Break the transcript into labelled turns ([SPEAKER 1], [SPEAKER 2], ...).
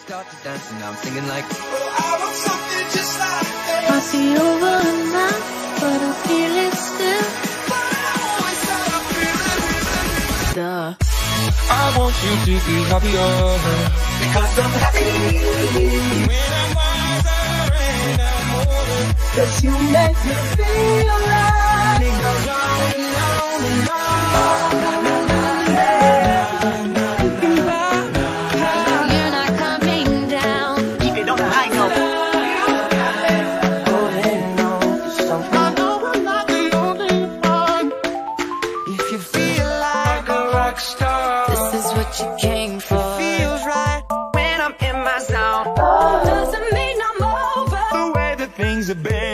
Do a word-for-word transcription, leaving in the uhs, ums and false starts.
[SPEAKER 1] start to dance and I'm singing like,
[SPEAKER 2] oh, I want something just like that.
[SPEAKER 3] Might be over now, but I feel it still.
[SPEAKER 2] But I always thought I feel it.
[SPEAKER 3] Duh.
[SPEAKER 4] I want you to be happier,
[SPEAKER 2] Because I'm happy
[SPEAKER 4] when I'm wiser and I'm older.
[SPEAKER 2] Cause you make me feel right. It goes on and on and on.
[SPEAKER 3] You're not coming down.
[SPEAKER 2] Keep it on the high note.
[SPEAKER 4] I know I'm not the only one.
[SPEAKER 2] If you feel like a rock star,
[SPEAKER 3] This is what you came for.
[SPEAKER 2] feels right when I'm in my zone.
[SPEAKER 3] Doesn't mean I'm over.
[SPEAKER 4] The way that things have been.